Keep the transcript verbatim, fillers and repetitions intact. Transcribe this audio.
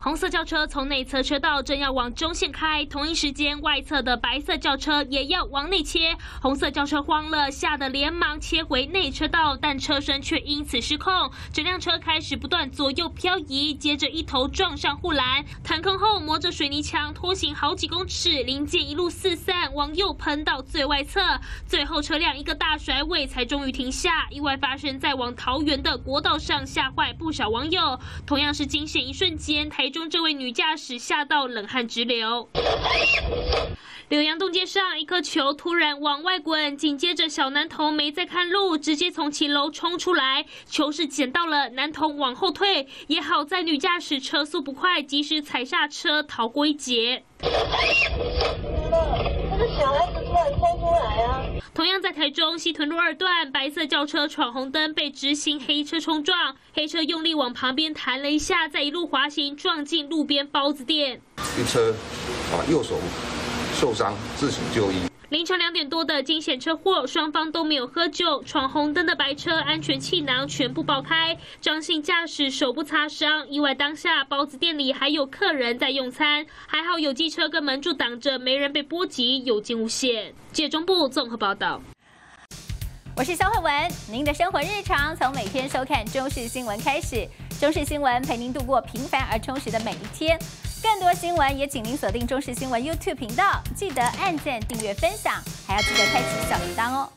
红色轿车从内侧车道正要往中线开，同一时间外侧的白色轿车也要往内切。红色轿车慌了，吓得连忙切回内车道，但车身却因此失控，整辆车开始不断左右漂移，接着一头撞上护栏，弹空后磨着水泥墙拖行好几公尺，零件一路四散，往右喷到最外侧，最后车辆一个大甩尾才终于停下。意外发生在往桃园的国道上，吓坏不少网友。同样是惊险一瞬间，台中这位女驾驶吓到冷汗直流。柳阳洞街上，一颗球突然往外滚，紧接着小男童没再看路，直接从骑楼冲出来，球是捡到了，男童往后退，也好在女驾驶车速不快，及时踩下车逃过一劫。 那个小孩子突然冲出来啊！ 同样在台中西屯路二段，白色轿车闯红灯被直行黑车冲撞，黑车用力往旁边弹了一下，再一路滑行撞进路边包子店。 一车啊右手受伤，自行就医。 凌晨两点多的惊险车祸，双方都没有喝酒，闯红灯的白车安全气囊全部爆开，张姓驾驶手部擦伤。意外当下，包子店里还有客人在用餐，还好有机车跟门柱挡着，没人被波及，有惊无险。记者中部综合报道。 我是肖慧文，您的生活日常从每天收看中视新闻开始，中视新闻陪您度过平凡而充实的每一天。更多新闻也请您锁定中视新闻 YouTube 频道，记得按赞、订阅、分享，还要记得开启小铃铛哦。